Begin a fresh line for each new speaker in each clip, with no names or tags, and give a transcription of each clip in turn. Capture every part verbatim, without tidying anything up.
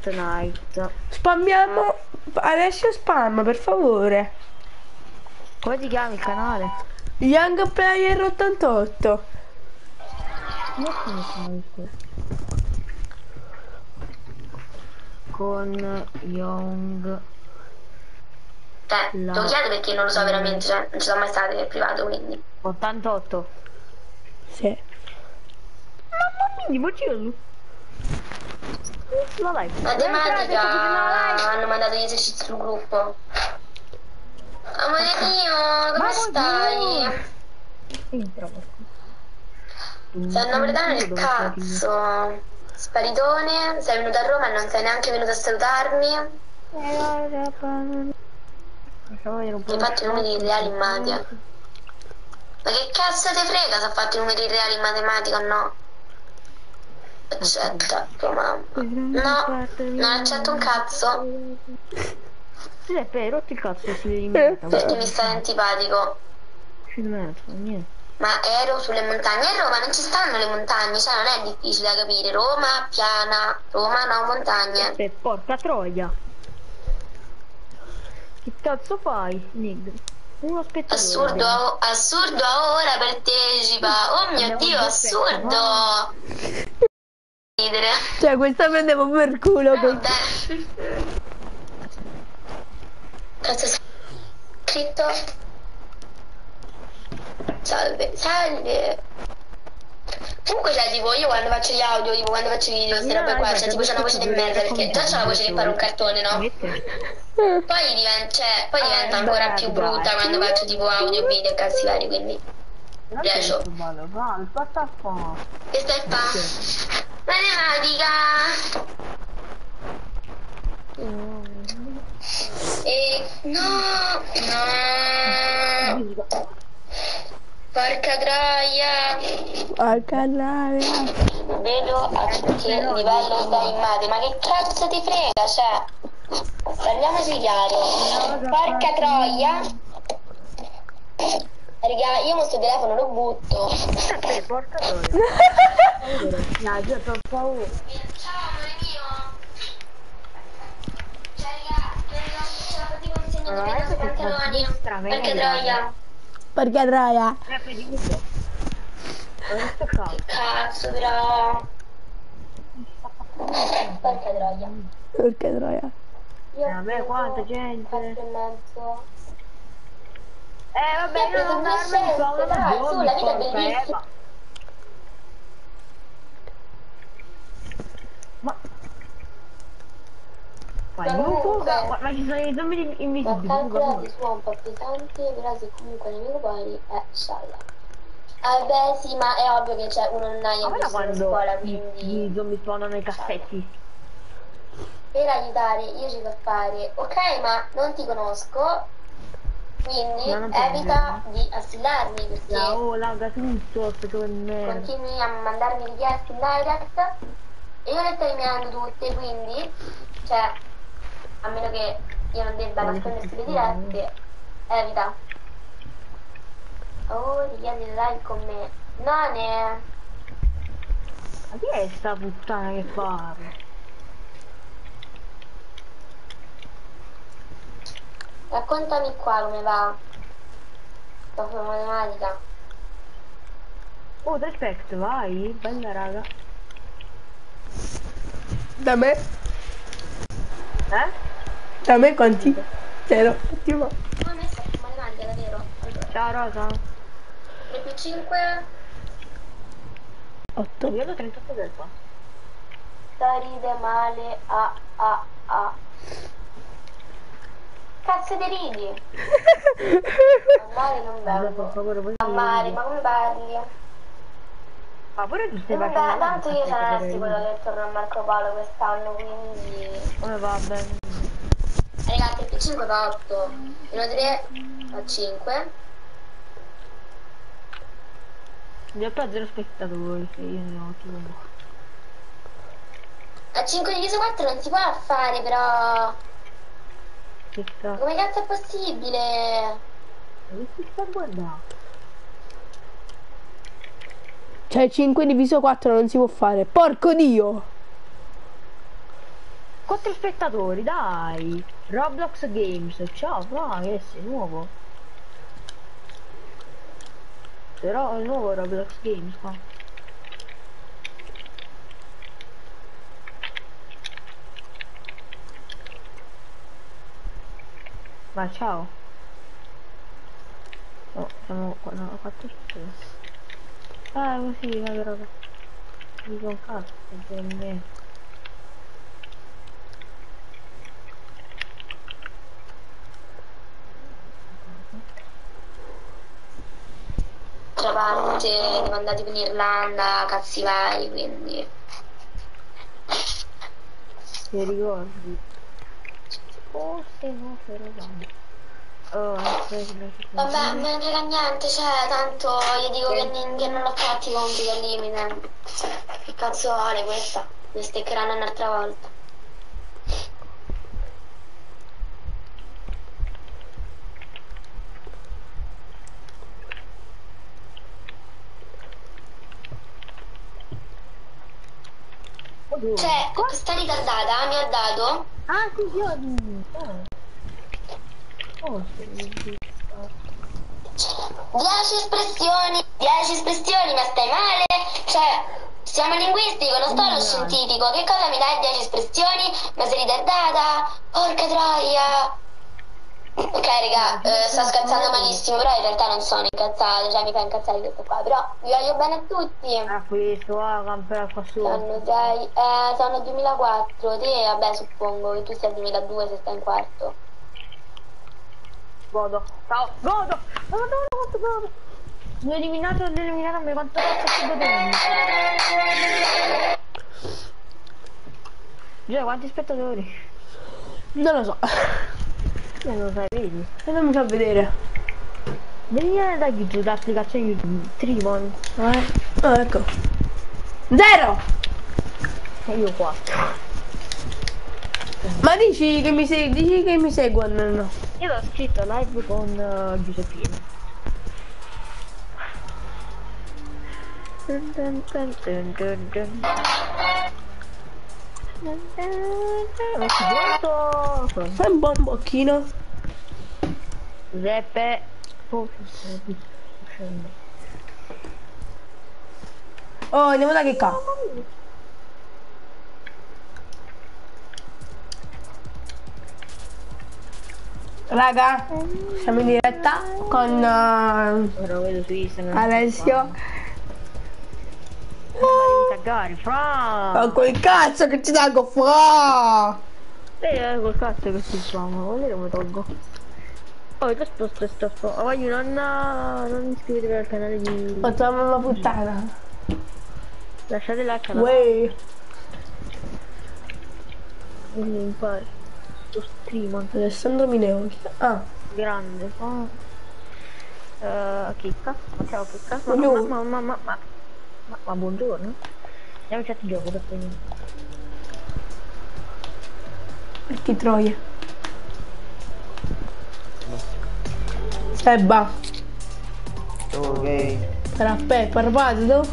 Fortnite.
Spammiamo. Adesso spam, per favore.
Come ti chiami il canale?
Young Player ottantotto.
Con Young.
Cioè, te lo chiedo perché non lo so veramente, cioè, non ci sono mai state nel privato, quindi.
ottantotto.
Sì.
Mamma mia, faccio. La live.
Matematica hanno mandato gli esercizi sul gruppo. Amore mio, come stai? Sei napoletano del cazzo. Sparitone, sei venuto a Roma e non sei neanche venuto a salutarmi. Hai fatto i numeri reali in matematica. Ma che cazzo ti frega se ha fatto i numeri reali in matematica o no? Accetta tua mamma. No, non accetto un cazzo.
Giuseppe, rotti il cazzo si limita.
Perché mi stai antipatico?
Niente.
Ma ero sulle montagne. A Roma non ci stanno le montagne, cioè non è difficile da capire. Roma piana, Roma no montagne.
E porca troia. Che cazzo fai, Nick? Uno spettatore.
Assurdo, assurdo ora partecipa. Oh mio Dio, assurdo. Ridere.
Cioè, questa prendevo per culo.
Vabbè. Cazzo è scritto? Salve, salve. Comunque cioè tipo io quando faccio gli audio, tipo quando faccio i video, queste robe qua, cioè tipo c'è una voce di merda perché già c'è la voce di fare un cartone, no? Poi diventa, cioè, poi diventa ancora più brutta quando faccio tipo audio, video e cazzi vari, quindi riesco. Che stai a fa? Matematica! E no, no. Porca troia.
Porca troia.
Vedo a che livello stai in mate, ma che cazzo ti frega, cioè. Parliamoci chiaro. Porca troia. Raga, io questo telefono lo butto.
Porca troia. No, già per favore.
Ciao amore mio. Cioè raga, ce la facevo insegnando che non si pantaloni. Porca troia.
Porca troia.
Che cazzo però. Porca troia.
Porca troia.
Io
Vabbè, quanta gente.
quattro e mezzo.
Eh vabbè,
Io ho preso due scelte, dai, su, la vita è bellissima.
Ma...
Ma
Fai un
comunque-
fuga, ma ci sono i zombie
Ma
invisibili.
calcolati su un po' pesante, però se comunque nemico pari è scialla. Ah beh sì, ma è ovvio che c'è uno non ha
Ma guarda
visto in
quando
scuola,
i,
quindi
i zombie suonano i cassetti.
per aiutare io ci so fare, ok, ma non ti conosco, quindi
Ma non ti
evita di assillarmi perché
La oh, laga tutto, aspetta che merda.
continui a mandarmi richieste in direct e io le sto eliminando tutte, quindi, cioè, a meno che io non debba nascondersi le dirette, evita. Oh, richiedi like con me. Non è...
Ma chi è sta puttana che parla?
Raccontami qua come va. Dopo matematica.
Oh, respect, vai, bella raga.
Da me?
Eh?
Da me quanti? Zero. Ottimo.
Come hai messo a matematica davvero? Allora,
Ciao Rosa.
tre più cinque.
Otto.
Io ho trentotto del qua.
Sta ride male a a a. Cazzo ti ridi? Amare non bevo. Amare, ma come parli?
Ma pure tu stai
Vabbè,
facendo...
tanto io sono assicurata che torno a Marco Polo quest'anno, quindi...
Come va bene?
Ragazzi, tre più cinque fa otto. Meno tre fa cinque.
Io ho zero spettatori, se io ne ho otto.
A cinque diviso quattro non si può fare, però...
Che cazzo?
Come cazzo è possibile?
Che si sta guardando?
Cioè cinque diviso quattro non si può fare. Porco Dio.
quattro spettatori, dai. Roblox Games, ciao, fra, che sei nuovo. Però il nuovo Roblox Games qua. Ma ciao. Oh, siamo qua, no, quattro spettatori. Ah, così, ma però. Dico un cazzo per me.
Altra parte, siamo andati in Irlanda, cazzi vari, quindi.
Ti ricordi? Forse no, però vabbè. Oh, aspetta,
Vabbè, me ne frega niente, cioè, tanto io dico che, che non l'ho fatti i compiti al limite. Che cazzo vale questa? Mi steccheranno un'altra volta. Cioè, questa ritardata mi ha dato...
ah, sì, io ho vinto. Oh, sì.
dieci espressioni, dieci espressioni, ma stai male? Cioè, siamo linguistico, non sto allo scientifico. Che cosa mi dai dieci espressioni? Ma sei ritardata? Porca troia! Ok, raga, eh, sto scazzando malissimo, però in realtà non sono incazzata, cioè mi fa incazzare questo qua, però vi voglio bene a tutti.
Ah, questo, ah, campera qua su.
Sono sei, eh, sono duemilaquattro, te, vabbè, suppongo che tu sia duemiladue se stai in quarto.
Godo. Ciao. Godo. Godo, godo, godo. Mi ho eliminato, ho eliminato, mi quanto cazzo sto godendo. Già, quanti spettatori?
Non lo so.
Non lo sai, vedi?
E non mi fa vedere.
Devi andare da YouTube, da applicazione YouTube. Trimon.
Eh. Oh, ecco. Zero!
E io quattro.
Ma dici che mi segui, dici che mi seguono, no?
Io l'ho scritto live con uh, Giuseppino. Dun dun dun dun dun dun. Dun dun dun. Ho chiuso.
Fai un buon bocchino.
Giuseppe. Oh,
Oh, andiamo da che qua. Raga, siamo in diretta con uh,
ora vedo su Instagram.
Alessio.
Devi taggare, fra.
Ma quel cazzo che ci taggo fra!
Eh, col cazzo che si chiama, vuol come tolgo. Oh, io sposto sto sposto. Voglio non, non iscrivetevi al canale di...
Facciamo una puttana.
Lasciate like al canale.
Uè.
Quindi impari. Sto stream.
Alessandro Mineo. Ah.
Grande. Oh. Uh, chicca. Ma ciao chicca. Ma,
Buongiorno.
ma, ma, ma, ma, ma, ma buongiorno. Andiamo in chat gioco per prima.
Che troia. Sebba.
Ok.
Aspetta, parpato.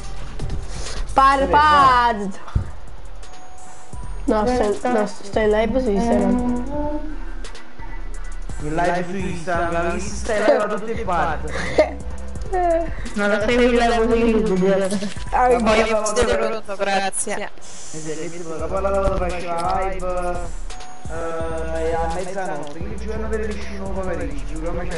Parpato. No, sto, no, sto in live su Instagram.
In live su Instagram, mi stai live da tutte le parti.
Non la fai in live su YouTube.
Ah,
Ma poi io siete pronto, grazie.
La parlavo da faceva live eh, a mezzanotte, che il giorno delle vicino pomeriggio, giuro ma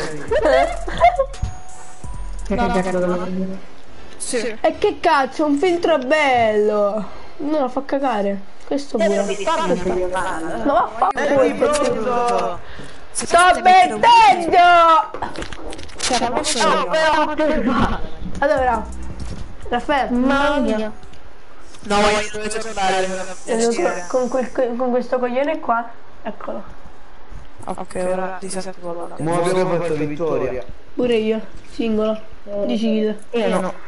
c'è.
Sì.
E che cazzo, un filtro bello. No, fa cagare. Questo pure. No, ma fa
Sei pronto?
sto mettendo! Allora, Raffaele,
Mamma.
No, voglio giocare.
con, quel, con questo coglione qua, eccolo.
Ok, ora disattivo l'ora.
Mo abbiamo fatto vittoria.
Pure io, singolo. Decido.
Io no.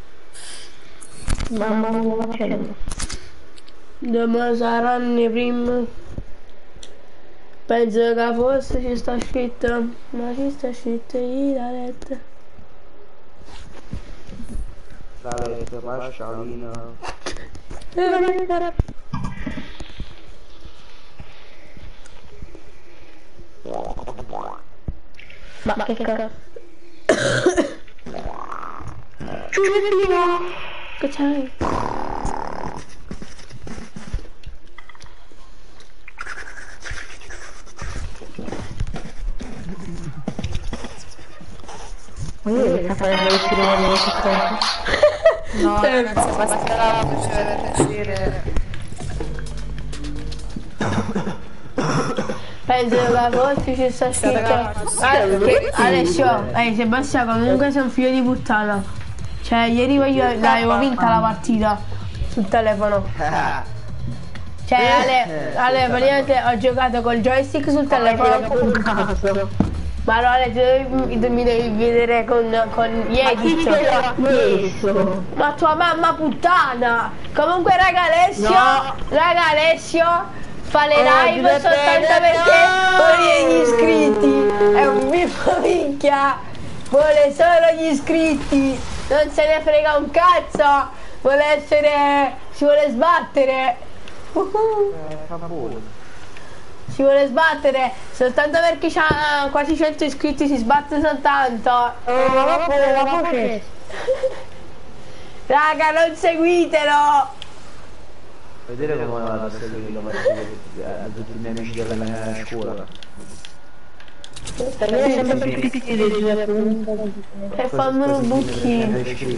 Mamma mia,
Domani saranno i primi. Penso che forse ci sta scritto, ma ci sta scritto la lettera.
La lettera, pascialina.
Ma che cazzo? Ciulettino!
Che c'hai?
Ma io devo fare il filone di cosa?
No, ragazzi, basterà procedere a uscire.
Penso che a volte ci sta scritto Ale- che- Alessio, eh, Sebastiano comunque sei un figlio di puttana. Cioè ieri io l'avevo vinta la partita sul telefono. Cioè Ale, Ale praticamente ho giocato col joystick sul telefono. Ma no Ale, tu devi- mi devi vedere con, con gli edit. Ma tua mamma puttana. Comunque raga Alessio, raga Alessio fa le live soltanto perché vuole gli iscritti. È un biffo minchia. Vuole solo gli iscritti. Non se ne frega un cazzo. Vuole essere... si vuole sbattere. Uhuh.
Fa buono.
Si vuole sbattere. Soltanto perché c'ha quasi cento iscritti si sbatte soltanto. Raga, non seguitelo.
Vedere come vado a seguirlo a tutti i miei amici della mia scuola.
E fammelo un buchino.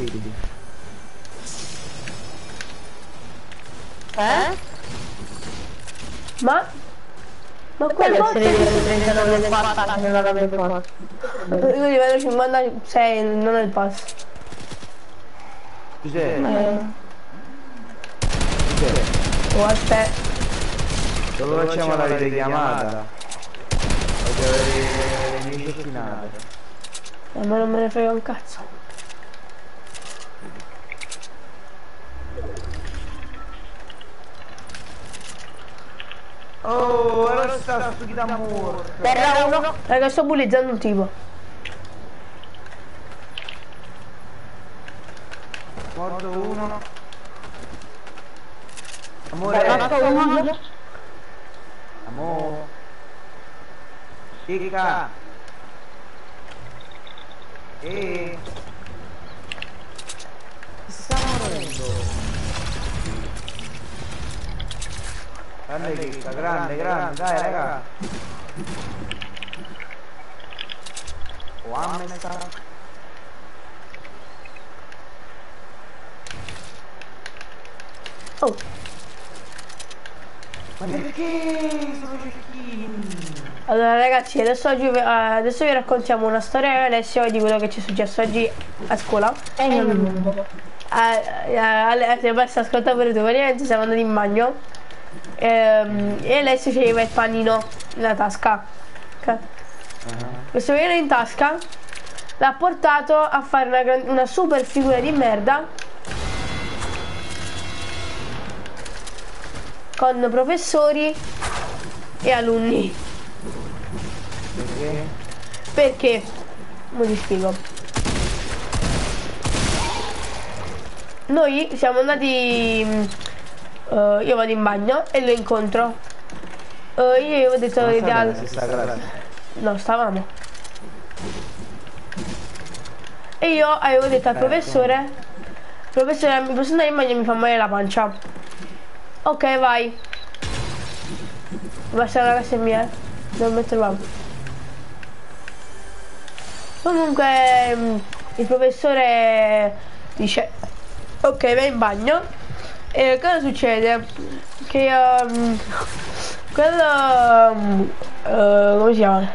Eh?
Ma? Ma quel bot è...
trentanove quaranta non l'avevo fatto.
Io livello cinquantasei, non è il pass.
Cos'è?
Oh, aspetta.
Dove facciamo la videochiamata? Voglio vedere le mie cechinate.
A me non me ne frega un cazzo.
Oh, ora sta stupida morta.
Terra uno.
Raga, sto bullizzando un tipo.
Morto uno. Amore.
Terra uno.
Amore. Chica. E sta morendo. Grande chicca, grande, grande, dai raga. O ammessa.
Oh,
Ma perché sono cecchini?
allora ragazzi, adesso, oggi, eh, adesso vi raccontiamo una storia di Alessio di quello che ci è successo oggi a scuola.
E nel mondo.
Eh, eh, Alessio, basta ascoltare pure tu. Praticamente siamo andati in bagno ehm, e Alessio c'aveva il panino nella tasca. Ok? Questo panino in tasca l'ha portato a fare una, gran- una super figura di merda con professori e alunni.
Perché?
Perché? Non vi spiego. Noi siamo andati mh, eh, io vado in bagno e lo incontro. Eh, io avevo detto
Non
di
sta
al-
bene, si sta classe.
no, stavamo. E io avevo detto al professore, professore, mi posso andare in bagno e mi fa male la pancia. Ok, vai. Basta la classe mia, eh. Non mi trovavo. Comunque mh, il professore dice ok, vai in bagno. E cosa succede? Che um, quello um, uh, come si chiama?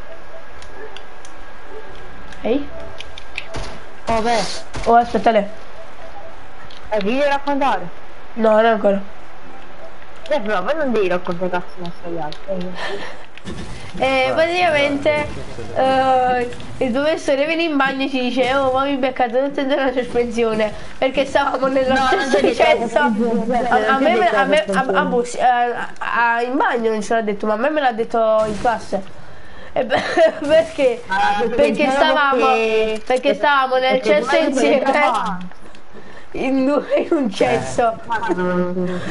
Ehi?
Oh beh,
Oh, aspetta lei.
hai video raccontare?
No, non ancora.
Eh però poi non devi raccontare cazzo una storia alta.
E praticamente eh, il professore viene in bagno e ci dice oh, ma mi beccate tutte della sospensione perché stavamo nello
No, non
stesso
ti ho detto,
cesso. A, a me, me- a me a, a Bus- eh, a- in bagno non ce l'ha detto, ma a me me l'ha detto in classe. E per- perché?
Ah,
Perché stavamo
perché-
perché stavamo nel
perché
cesso
tu hai
insieme
quella
in due in un cesso. in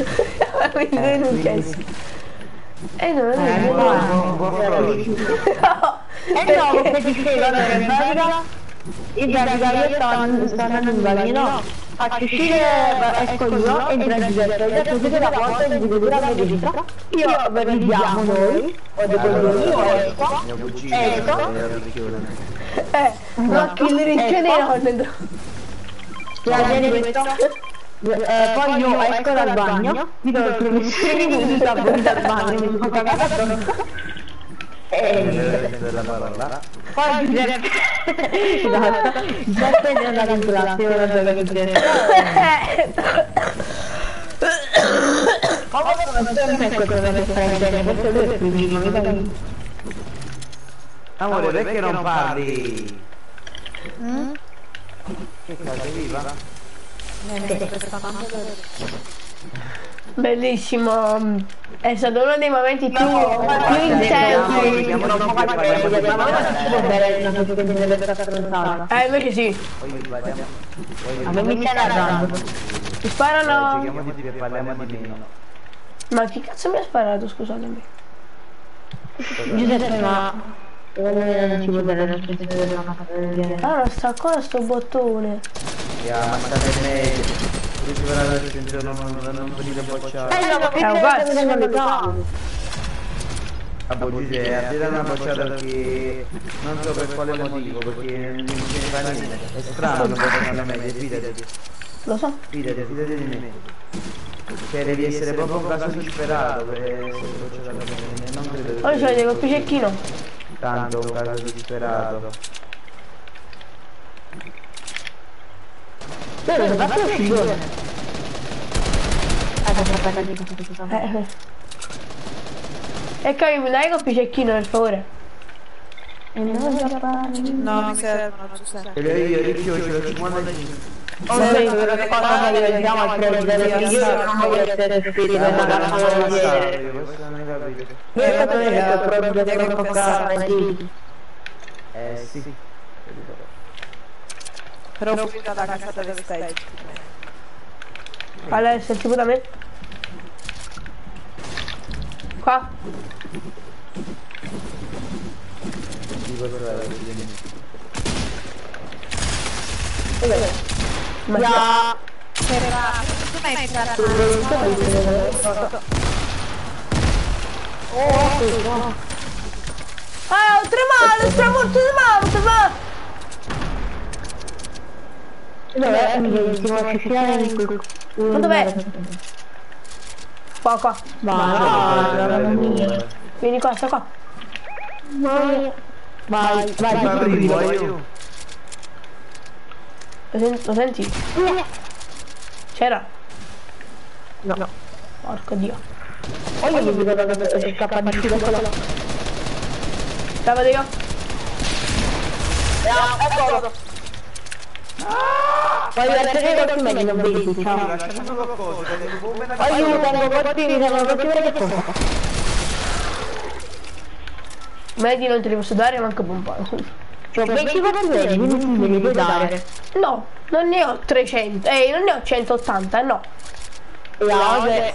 due in un cesso. E non è
Non può- non può proprio.
no,
Eh no, perché ti spiego, allora in pratica, in pratica io stavo sto andando in bagno, no? Faccio uscire, esco io, entra il direttore, chiudete la porta e mi dura la destra. Io vediamo noi, o dopo io esco,
Mio cugino
esco,
era ricchione.
Eh, ma chi le ricche nero dentro.
la viene questo, eh, poi io esco dal bagno, mi do il professore mi sta dal bagno, mi fa cagare addosso. E
della parola.
poi Giuseppe esatto, Giuseppe è andato in classe, ora dove Giuseppe ma come sempre quello che fai bene, questo lui è primino, mi dai.
Amore, perché non parli? Mm? Che cazzo viva?
Bellissimo, è stato uno dei momenti più, più intensi. Eh, invece sì.
A me mi stai narrando.
Mi sparano.
Giochiamo di più e parliamo di meno.
Ma chi cazzo mi ha sparato, scusatemi?
Giuseppe, ma non ci vuole dare la sensazione della materia.
Allora sta qua sto bottone.
E ammazzate in media. Ricevere la recensione, non non venire bocciato.
Eh no, ma che
uguale.
non lo so.
A Bogise, a dire una bocciata che non so per quale motivo, perché non ci fa niente. È strano non poter fare la media, fidati.
Lo so.
Fidati, fidati di me. Cioè devi essere proprio un caso disperato per essere bocciato alla media. Non credo che
Ora ci vede col picecchino.
tanto un caso disperato.
Dove è fatto il figure?
Eh. E Cavi, mi dai col picecchino per favore?
No, mi serve, non ci serve.
E io ricchio ce l'ho cinquantacinque.
Oh, sì, quello che fanno che vediamo al tre delle figure, non voglio essere stupito per la canzone di ieri.
Questo non hai capito.
Io ho fatto vedere proprio deve toccare, sì.
Eh sì.
Però fuori dalla casata dove stai.
Allora, senti pure da me. Qua. Ma
Ya.
ah, ho tremato, sta molto tremato, ma...
Dov'è? Mi si può uscire in quel...
Ma dov'è? Qua, qua.
Vai, vai,
Vieni qua, sta qua.
vai, vai, vai,
Arrivo io.
Lo, sen lo senti? C'era?
no, no.
Porco dio.
Oh, io mi dico che scappa di filo quello là.
Stavo io.
Eccolo. Puoi essere con me che non vedi, ciao.
Lasciami qualcosa.
Aiuto, tengo bottini, devo capire che cosa.
Medi non te li posso dare, manco pompano.
C'ho venti bottini, quindi me li puoi dare.
No, non ne ho trecento. Ehi, non ne ho centottanta, no.
E oggi...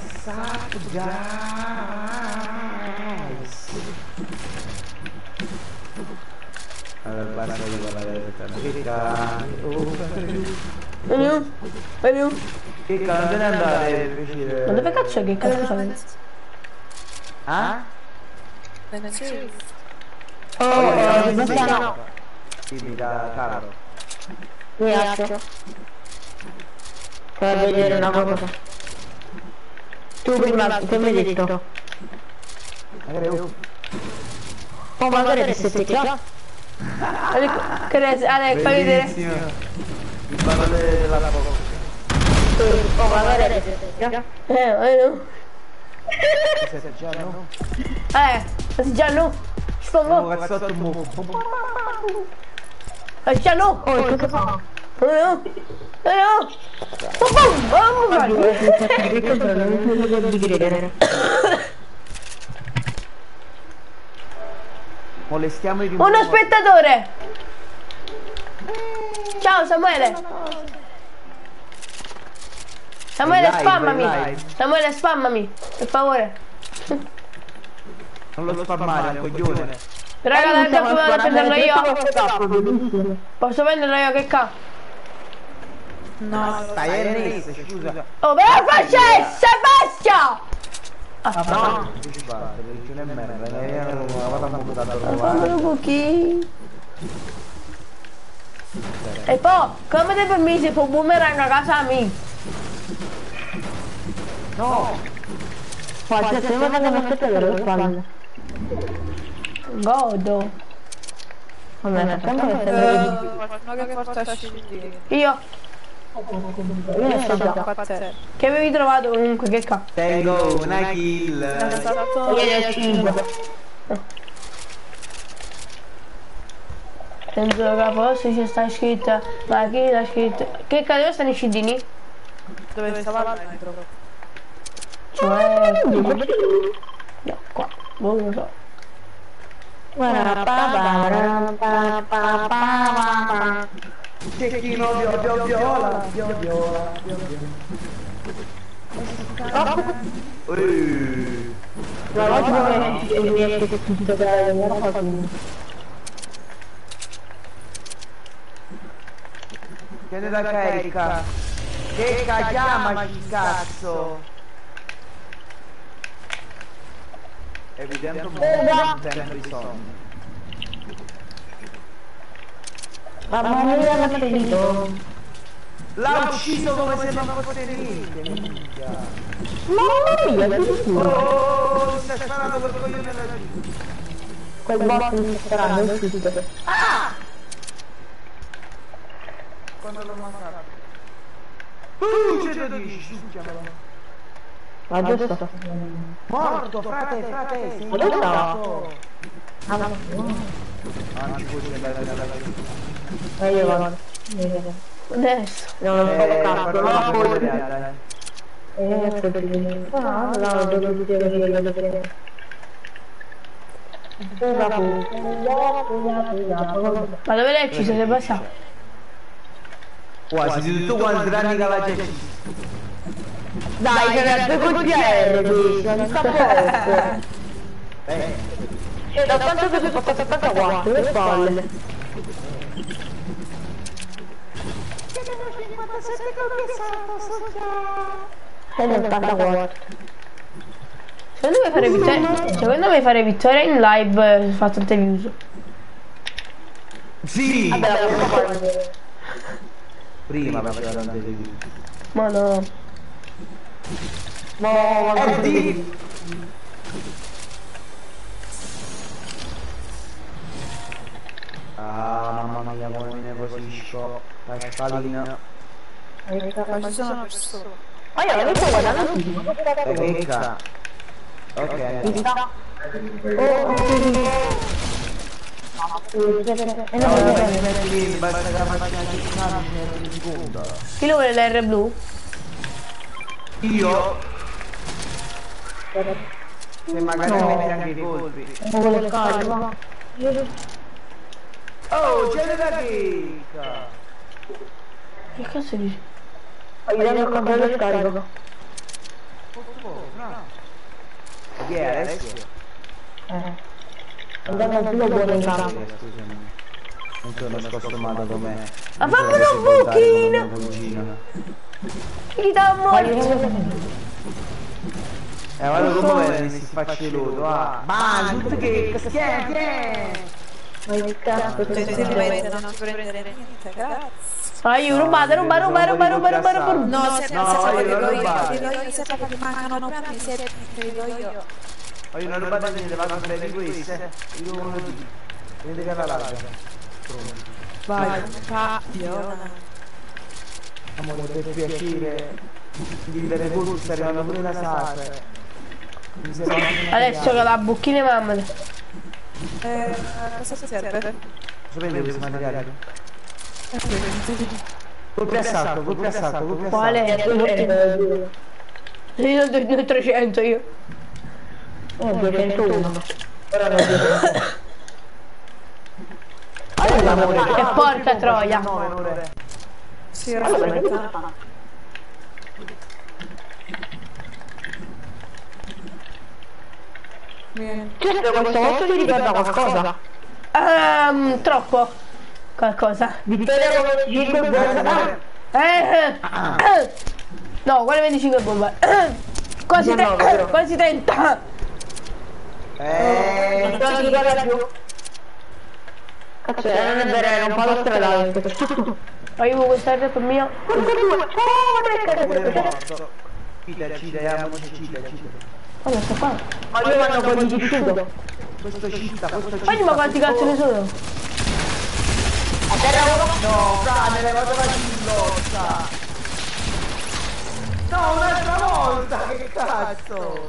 Allora basta di parlare che cazzo.
Vedi? Vedi?
Che cazzo, non te ne andare per piacere.
Ma dove cazzo è che cazzo sei?
Ah?
Oh, eh, questa no.
Sì, mi dà caro.
Grazie. Fai vedere una cosa. Tu prima, che mi hai detto?
Magari io.
Oh, magari che sei qua?
Che ne Ale, fai vedere.
Mi parlo della poco.
Oh, magari che sei qua?
Eh, vedi?
Già no?
Eh, ma già no.
Un
Spongo.
cazzotto muffo.
Eh, già no.
Oh, che fa?
Oh no. Oh no. Oh, boom, boom,
Molestiamo i
uno spettatore. Ciao Samuele. Samuele,
Vai live,
spammami.
vai live.
Samuele, spammami, per favore.
Non lo spammare, è un coglione.
Raga, dai, che vado a prenderlo io. Posso prenderlo io, che ca?
No,
Stai Ernest, scusa.
Oh, ve la facesse, bestia! Ah,
No, che ci fa? Perché non è merda, eh, non vado a buttare a
fammi
trovare.
un pochino. E poi, come ti permetti per boomerang a casa mia?
No!
Faccia, se non vanno a mettere le spalle.
Godo.
Vabbè, facciamo che sembra
qualcuno che porta scindi.
Io,
io ne so già.
Qua c'è.
che avevi trovato comunque, che ca?
Tengo una kill.
Esatto.
Io ne ho cinque.
Penso che forse ci sta scritta, ma chi l'ha scritto? Che ca, dove stanno i scindini?
Dove stava il metro?
Cioè, no, qua, non lo so.
Cecchino, vio, vio, viola, vio, viola, vio, viola. Uh.
La volta che mi riesce tutto da una cosa.
Viene da carica. Che chiamaci cazzo. Evidente un po' sempre di sonno.
Mamma mia, l'ha ferito.
L'ha ucciso come se non fosse niente, minchia.
Mamma mia, che sicuro.
Oh, stai sparando col coglione della vita.
Quel bot mi sta sparando, è uscito.
Quando l'ho mancato. Uh, centodieci, succhiamelo.
Ma giusto.
Morto, frate, frate, sei
Dove sta?
morto.
Ah, ma
Ah, non ci puoi andare nella vita.
no. Io vado.
Adesso.
No, non
Eh,
ho cazzo,
però
non
non
ho
puoi
colpo.
vedere,
Eh, così. Ah, no, devo dire che lo vedremo.
Ma dove l'hai ucciso, Sebastiano?
quasi di tutto quanti anni che la gente.
Dai, che era due colpiere questo, non sta posto.
Eh,
E da quanto che si fa settantaquattro, le palle. E novantaquattro.
Secondo me fare vittoria, secondo me fare vittoria in live fa tante views.
sì!
Vabbè, la fare.
Prima faceva tante views.
Ma no.
Ma
Eh, di... Ah, mamma mia, come mi nervosisco. La scalina.
Ma ci sono persone.
ma io l'avevo guardato tutti.
Pecca. Ok.
E non lo vedo.
Lì, basta che la macchina ci sta in seconda.
Chi lo vuole l'R blu?
Io? Se magari metti anche i colpi.
Non vuole calma.
Oh, c'è la chicca!
Che cazzo dici?
Io devo il controllo di scarico.
Chi è Alessio?
Eh. Andiamo al primo buono in campo.
Scusami. Non sono scostumato come...
Ma fammi un buchino! Chi dà
Vai,
morto?
Eh, guarda come mi si sfacceluto, ah! Ma, tutto che... Schiena,
Ma che cazzo
Cioè,
ti
ti
fai?
rimetti a non prendere niente, grazie.
Vai, ruba, ruba, ruba, ruba, ruba, ruba, ruba.
No, se
No,
se
io
dico
non
io,
rubare.
dico io, se proprio mancano premi, se dico io.
Ma io non rubate niente, vado a prendere queste. Io non lo dico. Vedete che la larga.
Vai, cambio.
Amore, per piacere. Vivere con sta arrivando pure la sacra.
Adesso che la bucchina mamma.
Eh, cosa ti serve?
Sapete questi materiali? Colpi a sacco, colpi a sacco, colpi a sacco.
Quale? Io ho duecentotrecento io.
Eh, duecentouno. Ora non duecento.
E porca troia.
Sì, aspetta. Vieni.
Certo, questo posto ti ricorda qualcosa.
Ehm, troppo. Qualcosa.
Vittoria venticinque bomba.
Eh, eh. No, quale venticinque bombe? Quasi, tre-
diciannove, però.
quasi trenta.
Eh,
Non ti ricorda più. Cazzo, eh, non è vero, era un palo stradale.
Arrivo questa rap mia.
pure morto. Cita, cita, amiamoci, cita, cita.
Guarda, sto qua.
Ma io vanno quelli di scudo.
Questo cita, questo cita.
Guardi, ma quanti cazzo ne sono?
A terra uno.
No, frate, l'hai fatto la gillotta. No, un'altra volta, che cazzo?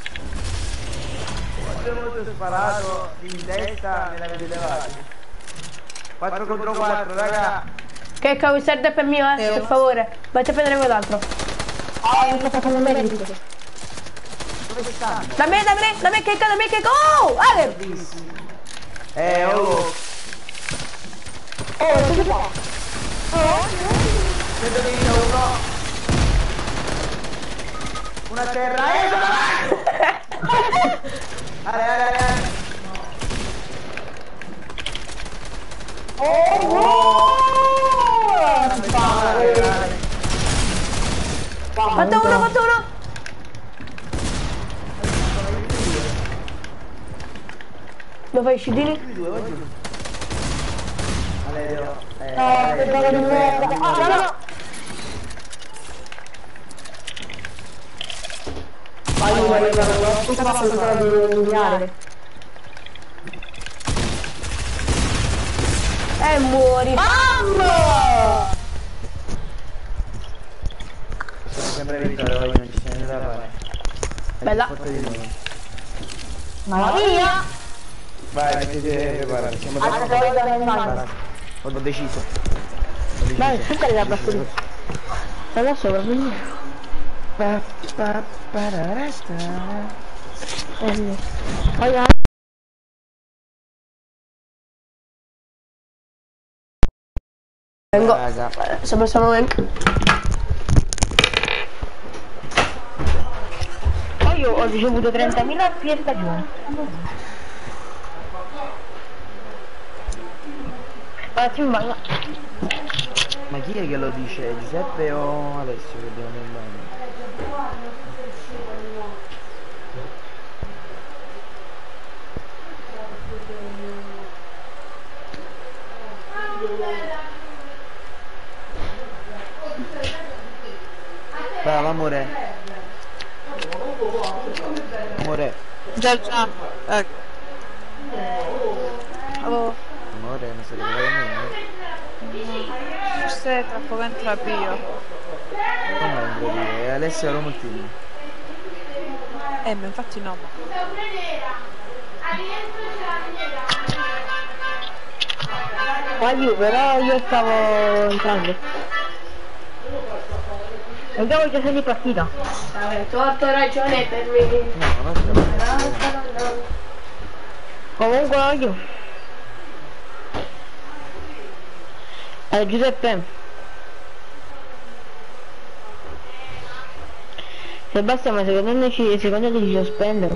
Quante volte ho sparato in testa me l'avete levati. quattro contro quattro, raga.
Che cavolo, questa rap è mia, eh, per favore. Vatti a prendere quell'altro.
Ah, io sto facendo bene.
Dove stanno?
Da me, da me, da me, che da me, che oh, Ale!
Eh, oh.
Oh, cosa fa?
Vedo che io uno. Una terra, eh, Ale, ale, ale, ale.
Fatto uno, fatto uno! Dove fai i scudini?
Valerio, eh,
No, che cosa di merda. Ah, no, no. Vai, vai, vai, vai, cosa fa quella di eliminare?
Eh, muori!
Mamma!
Sono sempre vittoria, oggi non ci siamo da fare.
Bella.
Forte di noi.
Mamma mia!
Vai, mettete, preparati, siamo da
Altra volta nel mano.
Ho deciso. Ho deciso.
Dai, su che la basta lì. Sta da sopra, quindi.
Pa, pa, pararasta.
Vai, vai.
Vengo.
Raga.
Sopra sono Hank.
Poi io ho ricevuto trentamila a fine stagione. Ragazzi, in bagno.
Ma chi è che lo dice? Giuseppe o Alessio che devono in bagno? Bravo amore. Amore.
Già, già. Ecco. Oh,
Amore, non sei arrivato a me?
forse tra poco entra Pio.
Come non dire? Alessio era moltino.
Eh, ma infatti no.
Ma io però io stavo entrando. Andiamo già sei di partita.
Vabbè, torto ragione per me.
No, non sto.
Comunque io. Eh Giuseppe. Sebastiano, ma secondo me ci secondo te ci sospendono?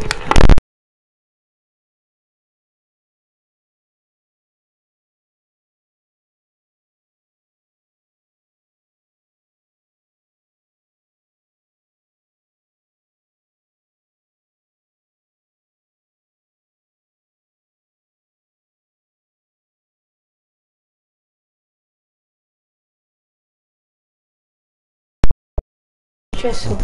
Successo.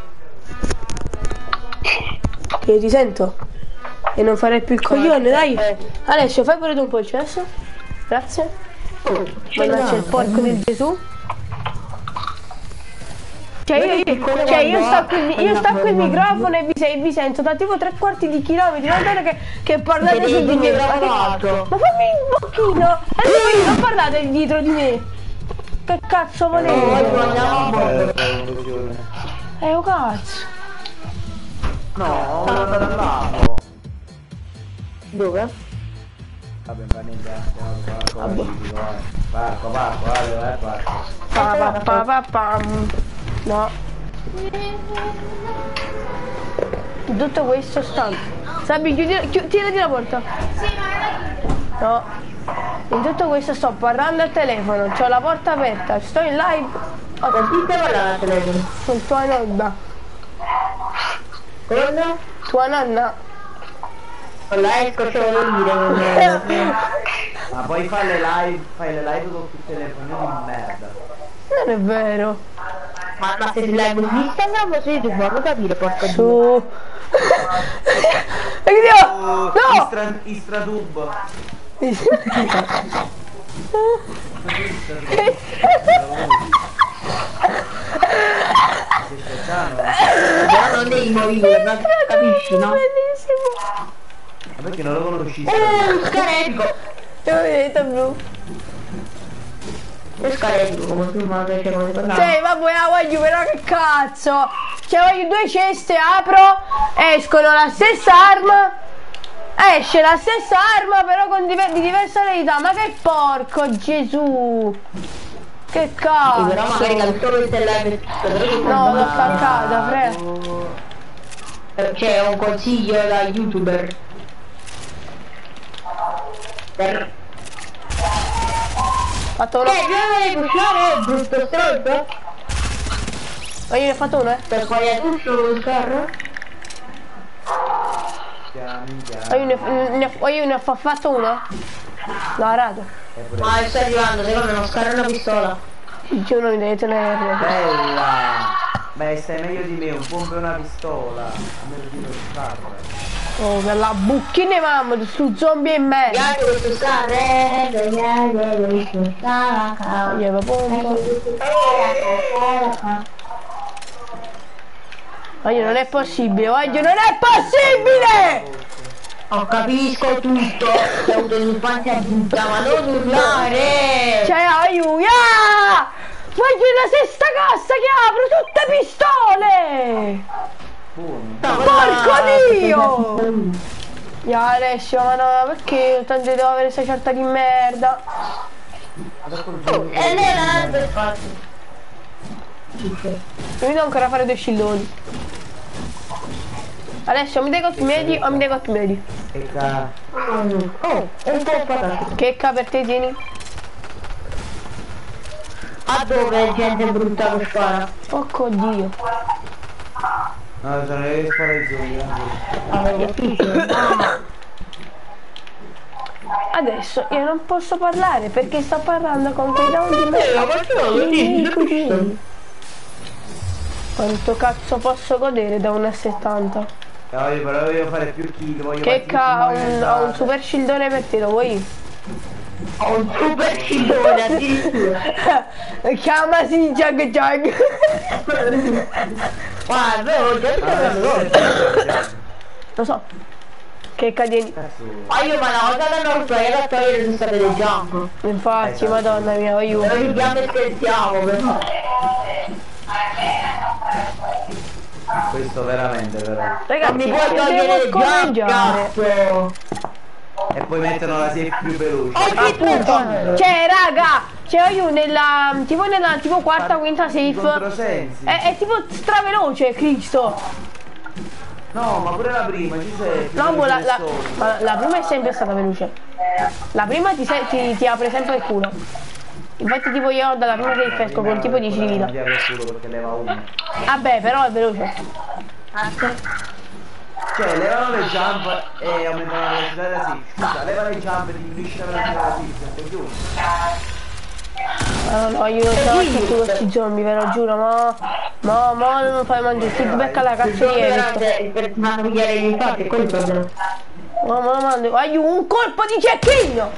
Io ti sento. E non farei più il coglione, dai. Alessio, fai pure tu un po' il cesso. Grazie. Mannaggia il porco del Gesù. Cioè io, io, cioè io stacco il, io stacco il microfono e vi, se- vi sento da tipo tre quarti di chilometri lontano che, che parlate su di me. Ma, che- ma fammi un pochino. E voi non parlate dietro di me. Che cazzo volete? Eh, oh cazzo.
No, sono andato al lago.
Dove?
Vabbè, fa niente, parco, parco, parco, parco, parco.
Pa, pa, pa, pa, pam. No. Tutto questo sta Sabi, chiudi, chiudi, tirati la porta. No. In tutto questo sto parlando al telefono, c'ho la porta aperta, sto in live.
Oh, con chi stai parlando al telefono?
Con tua nonna.
Con?
Tua nonna.
Con la esco ce lo dire.
Ma poi fai le live, fai le live con il telefono di merda.
Non è vero.
Ma, ma se live su Instagram o su YouTube, fammi capire, porca
Su. E che Dio?
Oh,
No!
Istra, Istratube.
Però non devi morire, ma capisci, no?
Bellissimo.
Ma perché non lo conosci?
Uh, scarico!
E vedete blu.
È scarico, come tu ma che come tornare.
Sì, vabbè, la voglio però che cazzo. Cioè voglio due ceste, apro, escono la stessa arma. Esce la stessa arma però con diver di diversa verità. Ma che porco Gesù. Che cazzo.
Però magari calcio questa è live.
No, l'ho staccata, Fre.
C'è un consiglio da youtuber. Per...
Fatto uno.
Eh, devi pushare, brutto stronzo.
Ma io ne ho fatto uno, eh.
Per sbagliare tutto lo scarro.
Ma io ne, ne, ho- io ne ho fa- fatto uno. L'ho arato.
Ma sta arrivando, secondo me non scarra una pistola.
Io non mi devi tenere.
Bella! Beh, stai meglio di me, un pompo e una pistola. A me lo dico scarra.
Oh, per la bucchine mamma, su zombie e me.
Guardate questo scarro.
Io avevo pompa. Voglio, non è possibile, voglio, non è possibile!
Oh, capisco tutto. Ho avuto un'infanzia brutta, ma non urlare.
Cioè, aiuto! Ah! Voglio la sesta cassa che apro, tutte pistole!
No,
Porco
ma-
Dio! Ya Alessio, ma no, perché tanto devo avere questa certa di merda?
E lei l'ha per fatto.
Io mi devo ancora fare due scilloni. Alessio, mi dai cotti medi o mi dai cotti medi?
Che ca...
Oh, è un po' patato.
Che ca per te tieni?
A dove gente brutta che spara?
Porco Dio.
No, sono io che sparo i zombie.
Adesso io non posso parlare perché sto parlando con quei down di me. Quanto cazzo posso godere da una settanta?
No, io però voglio fare più kill, voglio
Che
fare
ca, ho
più
un,
kill.
ho un super shieldone per te, lo vuoi?
Ho un super cillone addirittura.
Chiamasi Jug Jug.
Guarda, ho già detto.
Lo so. Che cadeni.
Ma io ma una volta che non so, io la togliere non sapete jump.
Infatti, madonna mia, aiuto.
Noi ridiamo e scherziamo, però.
Questo veramente però.
Non
Ragazzi,
mi puoi
ci devo
togliere
scorreggiare.
jump.
E poi mettono la safe più veloce.
Appunto. Cioè, raga, cioè io nella tipo nella tipo quarta, quinta safe
Controsensi.
è, è tipo straveloce, Cristo.
No, ma pure la prima, ci sei.
No, boh, la, la, ma la prima è sempre stata veloce. La prima ti, se- ti, ti apre sempre il culo. Infatti tipo io dalla prima safe esco con tipo diecimila.
Perché leva uno.
Vabbè, però è veloce.
Cioè, levano le jump e aumentano la velocità della safe. Scusa, leva le jump e diminuisce la velocità della safe. Sei giù.
No, no, io non ce la faccio più questi zombie, ve lo giuro, ma... Ma, ma non fai mangiare, feedback alla cazzo di Eric.
Per non pigliare gli infatti, è quello il problema.
Ma me lo mando, aiuto, un colpo di cecchino!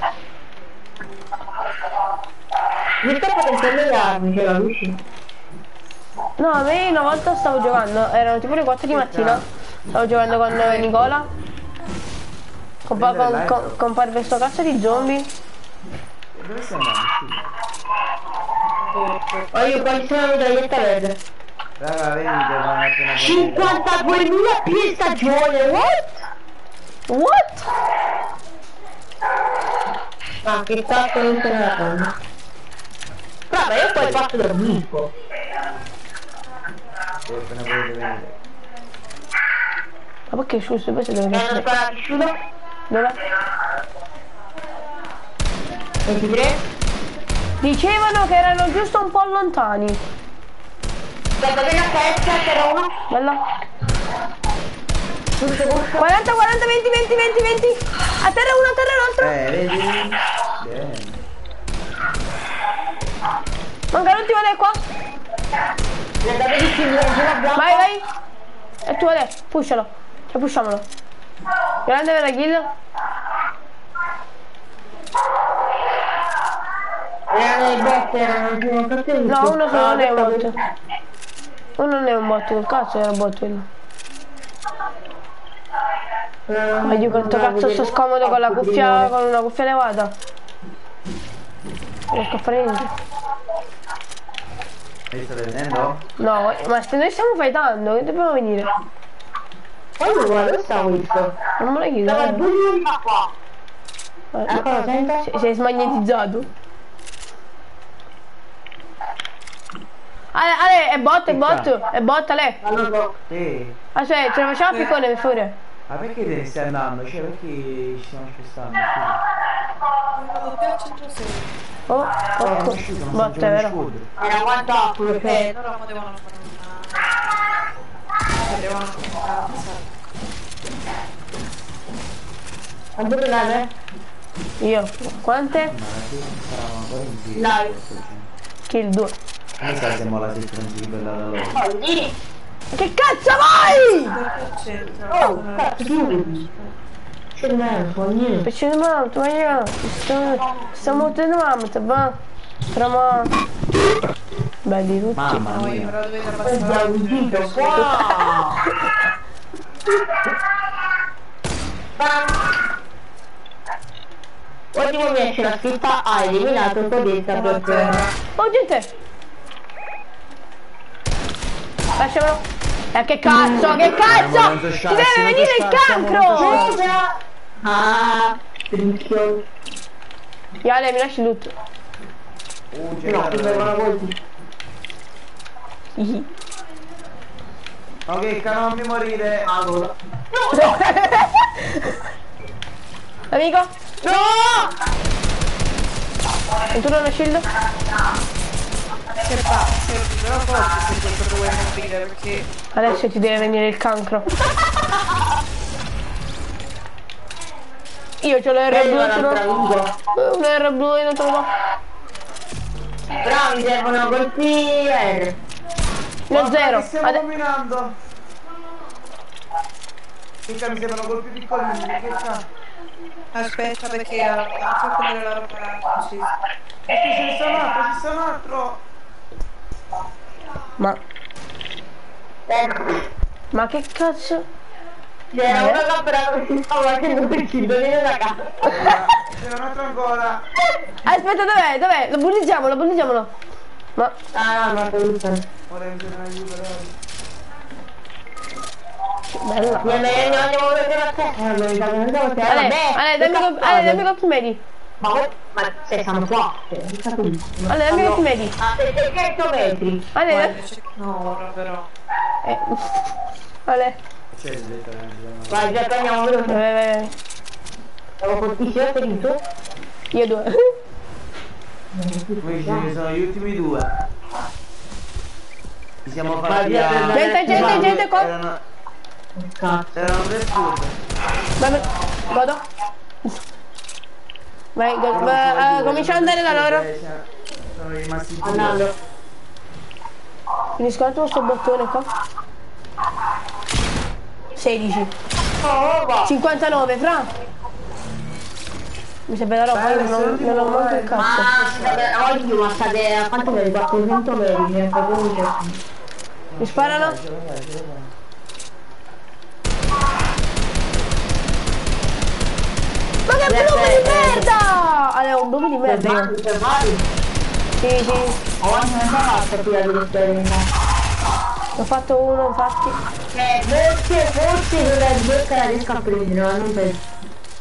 Mi sto facendo le armi, ce la luce.
No, a me una volta stavo giocando, erano tipo le quattro di mattina, stavo giocando con eh, Nicola. Compa con, con, comparve questo cazzo di zombie.
Dove sei andato?
Oh, io quanti sono la medaglietta verde?
Raga, venite, ma appena
cinquantaduemila più stagione, what?
What?
Ma che cazzo non se ne la fanno? Brava, io poi faccio dormire.
appena potete venire.
Ma perché scusa, poi se deve
Mi hanno
essere.
sparato asciutto.
Dove?
ventitré.
Dicevano che erano giusto un po' lontani.
Guarda che la testa, c'era uno.
Bella.
Giusto, giusto.
quaranta, quaranta, venti, venti, venti, venti. A terra uno, a terra l'altro.
Eh, vedi? Bene.
Manca l'ultimo lei qua.
Guardate che si viene giù la bianca.
Vai, vai. E tu Ale, pushalo. Cioè pushamolo. Grande per la kill.
Erano i bot, erano il primo fratello.
No, uno solo non è un bot. Uno non è un bot, che cazzo era un bot quello? Ma io quanto cazzo sto scomodo con la cuffia, con una cuffia levata. Non riesco a fare niente.
Mi state vedendo?
No, ma se noi stiamo fightando, che dobbiamo venire?
Allora, dove sta questo?
Non me lo chiedo.
Stava
eh.
due minuti fa qua.
Eh,
Ecco, senta.
Sei, sei smagnetizzato? Ale, Ale, è bot, è bot, è bot, Ale.
Allora,
Sì.
Aspetta, ce la facciamo a piccone, per favore?
Ma perché te ne stai andando? Cioè, perché ci stiamo spostando?
Vado più al centro sei.
Oh,
Scusa.
ecco,
Non uscito, non
bot, è
sono
vero?
scudo.
era quanto perché
Eh, loro potevano fare una... Potevano fare una cazzo.
quanto prendete?
Io, quante?
Ma sì, saranno ancora in giro.
Dai.
Kill due.
Mi sa se mola se non si ribella da loro.
Soldi.
Che cazzo vuoi?
Perché al centro?
Oh, cazzo, tu. C'è il mezzo, niente.
Perché mamma, tu vai a... Stiamo mettendo mamma, te va? Trama... Belli tutti.
Mamma
Noi
mia.
però dovete
È
abbassare
già un dito qua. Ultimo mi esce la scritta ha eliminato Codetta per terra.
Oh, gente! Lasciamolo. Eh, che cazzo, che cazzo!
non so
Ti
sciarsi,
deve
non
venire
so
il
sciarsi,
cancro!
non so
Ah, tricchio.
Iale, mi lasci il loot.
Uh, c'è
No, ti fermano
la...
così.
Ok, cara, non mi morire.
Allora.
Amico? No! E tu non hai shield?
Se va, se però forse se questo vuoi morire perché
Adesso ti deve venire il cancro. Io c'ho l'R blu, tu non... Un R blu e non te lo do.
Però mi servono colpi R.
Ne ho zero.
Che stiamo
Ade-
combinando? Mica mi sembrano colpi piccolini, che cazzo?
aspetta perché ha fatto come la roba così.
E qui ce ne sta un altro, ci sta un altro!
Ma...
Ecco.
Ma che cazzo?
C'era una capra che si stava facendo per cibo, viene da casa.
C'era un altro ancora!
Aspetta, dov'è? Dov'è? Lo bullizziamolo, bullizziamolo. Ma...
Ah, ma tutto.
Ora mi serve un aiuto, dai.
Bella.
Mi andiamo a vedere a te. Allora, andiamo a te.
Ale,
Vabbè,
Ale, dammi
che
colpi, Ale, dammi
cazzo?
colpi medi.
Ma voi, ma se siamo qua.
Ale, dammi colpi medi.
A settecento metri.
Ale, da-
No, ora però.
eh. Ale,
C'è il letteralmente.
Vai, già prendiamo veloce.
vai, vai, vai.
Siamo fortissimo ferito.
Io due.
Poi ce ne sono gli ultimi due. Ci siamo fatti
via,
a...
via,
Gente, gente, gente qua.
Erano,
Cazzo.
erano tre scude.
Vai, vai. Godo. Vai, go- va- eh, comincia ad andare da loro.
Sono rimasti due.
Andando.
Finisco un attimo sto bottone qua. sedici.
Oh, va.
cinquantanove, fra. Mi serve la roba, io non, non ho manco il cazzo.
Ma state, oggi ma state a quanto vedi? quattrocento metri, ne fa veloce.
Mi sparano? Ma che blume di merda! Ah, è un blume di merda io.
Vai, vai.
Sì, sì.
Oggi non sarà fatto prima di esperimentare.
Ho fatto uno, infatti.
Eh, forse, forse dovrei giocare riesco a prendere, ma non penso.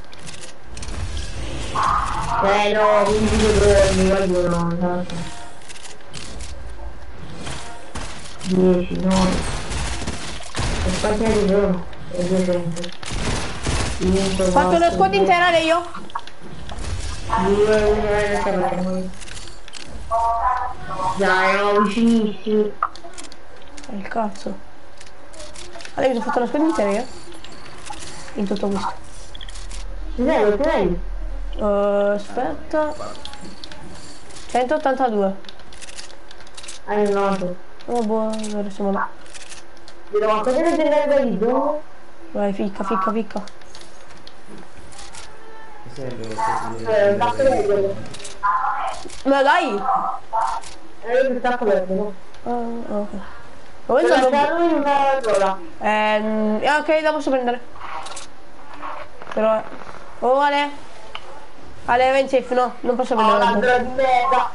Eh no, quindi dovrò, mi voglio no, non so. dieci, nove. E quanti anni sono?
Ho fatto una squadra intera io.
Dai, erano vicinissimi.
Il cazzo. Allora mi sono fatto una squadra intera io. In tutto questo.
Vero, vero.
Uh, aspetta. centottantadue.
Hai noto.
Oh boh, allora siamo là.
Vedo ma cosa deve avere lì dove?
Vai, ficca, ficca, ficca.
Eh, sta vedendo.
Ma dai!
Eh, sta vedendo.
Ah, ok.
Ho
Dove sono?
lasciato in una sola.
Ehm, eh, ok, la posso prendere. Però... Oh, Ale! Ale, vai in safe, no, non posso
Oh,
prendere.
l'altra di merda.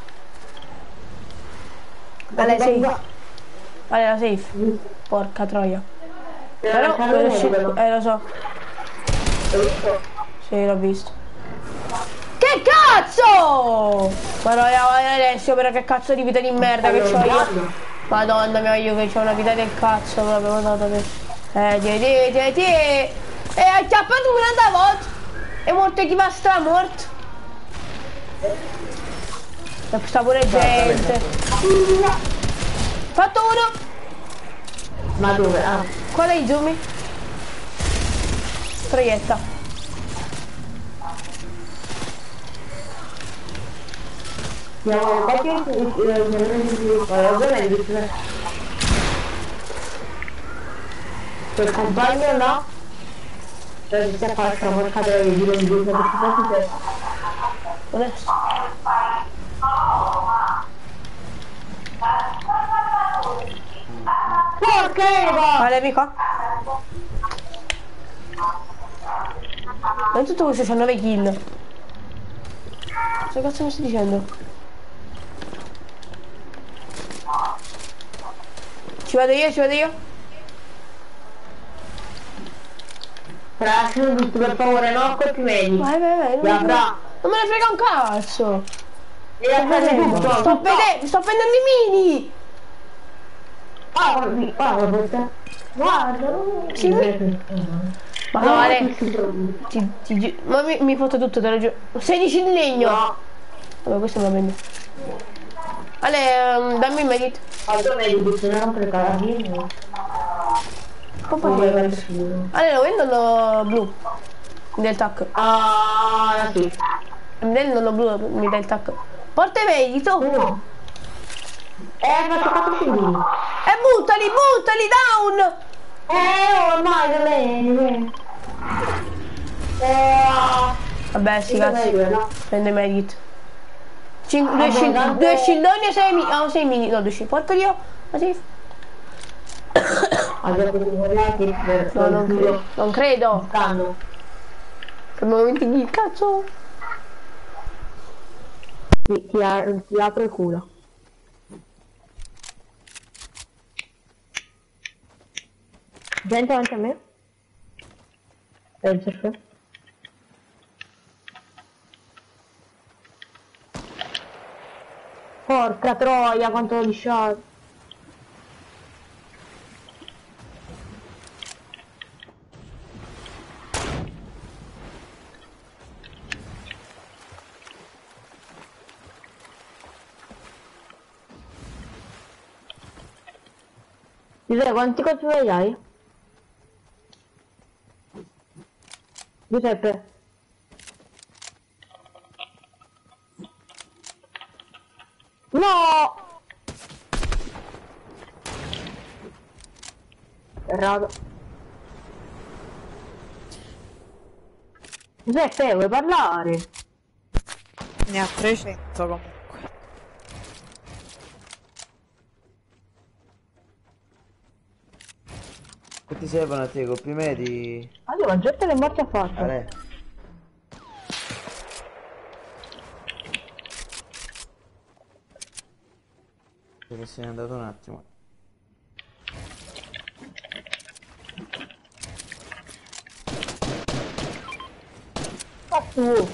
Ale, safe. Ale, la safe. Porca troia. Però, quello sci- eh, lo so. Sì, l'ho visto. Che cazzo! Guarda, Alessio, però che cazzo di vita di merda che c'ho io. Madonna mia, io che c'ho una vita del cazzo proprio, madonna mia. Eh, ti, ti, ti, ti. E hai chiappato un'altra volta. È morto chi va stramorto. E sta pure gente. Fatto uno.
Ma dove? Ah.
Qual è i zoom? Proietta.
Siamo quasi quel compagno no? Cioè si sta qualche porcata di dire di dire perché poi si
Adesso.
Porca
Vale, amico. Ma in tutto questo c'ha nove kill. Cosa cazzo mi stai dicendo? Ci vado io, ci vado io.
Lasciami tutto per favore, no colpi medi.
Vai, vai, vai. Non,
Ya,
mi...
bra.
non me ne frega un cazzo.
Devi lasciare tutto.
Sto vedendo, sto prendendo i mini.
Ah, guarda, guarda, guarda. Guarda.
Sì, mi... Ma no, Ale. Ti, ti, gi- ma mi, mi foto tutto, te lo giuro. sedici in legno.
No.
Vabbè, questo me lo prendo. Ale, um, dammi il medit.
Altro meglio, bisogna rompere carabine.
Ale, lo vendono blu. Mi dà il tac.
Ah, sì.
Mi dà il nonno blu, mi dà il tac. Porta i medito.
Uno. Eh, faccio quattro figli.
E buttali, buttali, down!
Eh, ormai da lei. Eh,
Vabbè, sì, cazzo.
no?
Prendo i medit. Cin- due,
Ah,
sci-
buono,
due
dai.
scildoni e sei mini. Oh, sei mini. No, due scildoni. Porto io. Ma sì.
Abbiamo ricordato per
No, non credo. Non credo.
Stanno.
Che momenti di cazzo.
Ti, ti, a- ti apro il culo. Gente davanti a me? Penso che. Porca troia, quanto ho lisciato. Giuseppe, quanti colpi hai? Giuseppe. No! Errato. Giuseppe, vuoi parlare?
Ne ha trecento comunque.
Che ti servono a te, colpi medi?
Allora, gente le morti ha fatto.
Ale. Perché se n'è andato un attimo.
Fatto.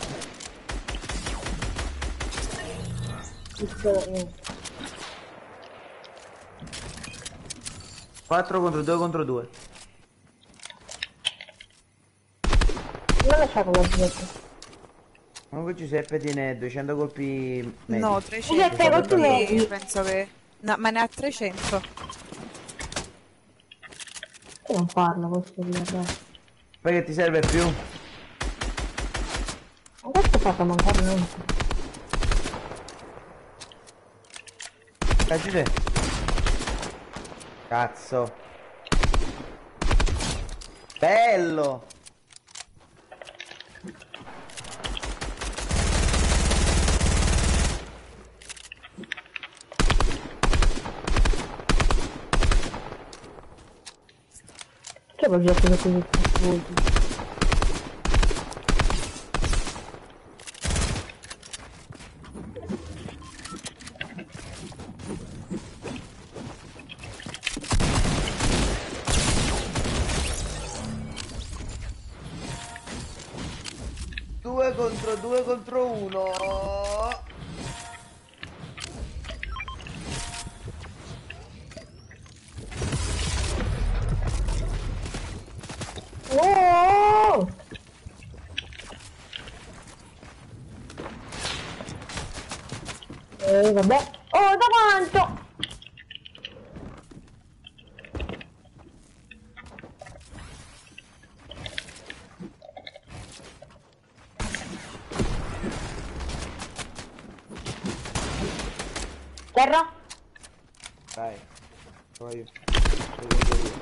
quattro contro due contro due.
lasciato la Giuseppe.
Comunque Giuseppe tiene duecento colpi medi.
No, trecento.
Giuseppe, colpi medi.
Io penso che... No, ma ne ha trecento.
Che non parlo questo video, dai.
Perché ti serve più?
Ma questo fa mancare niente.
Dai Giuseppe. Cazzo. Bello.
Che progetto che così confusi?
Due contro due contro uno.
Oh! Eh, vabbè. Oh, da quanto? Terra?
Dai. Poi io. Io, io.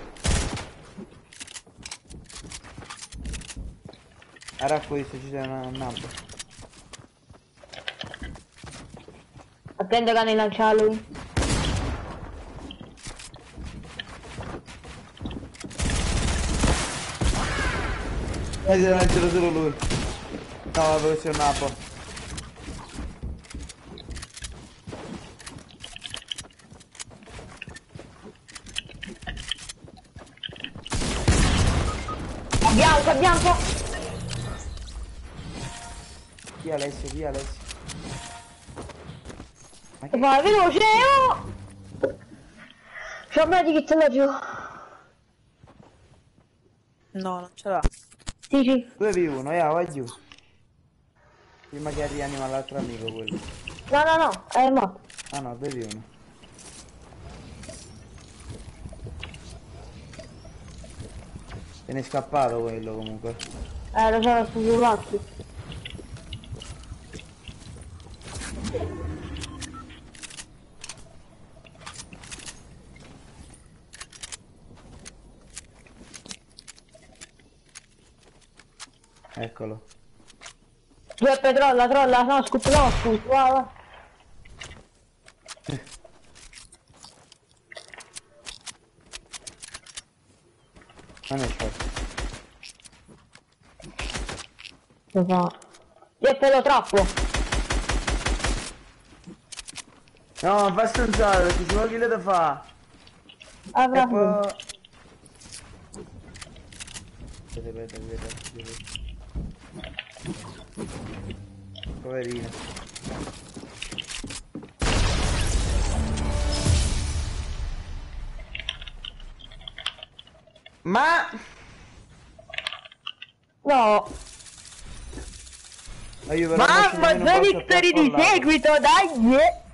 Era questo, ci sei una nappa.
Attendo che ne lancia lui.
E si deve lanciare solo lui. No, deve essere un nappo.
Bianco, bianco!
Via Alessio, via Alessio. Ma che...
Vai veloce! Oh! C'ho una di che là giù.
No, non ce l'ha.
Sì, sì.
due v uno, eh, vai giù. Prima che rianima l'altro amico quello.
No, no, no, è morto.
Ah no, due v uno. Se n'è scappato quello comunque.
Eh, lo so, sto sull'occhio.
Eccolo.
Giuseppe, trolla, trolla, no, scoop, no, scoop, va, va.
Non è short.
Lo fa. Giuseppe, lo troppo.
No, fa stanzare perché ci vuole chi le da fa.
Ah,
E
bravo.
poi... Aspetta, aspetta, aspetta. Poverino. Ma...
No.
Ma io però
Mamma, due vittorie di seguito, dai!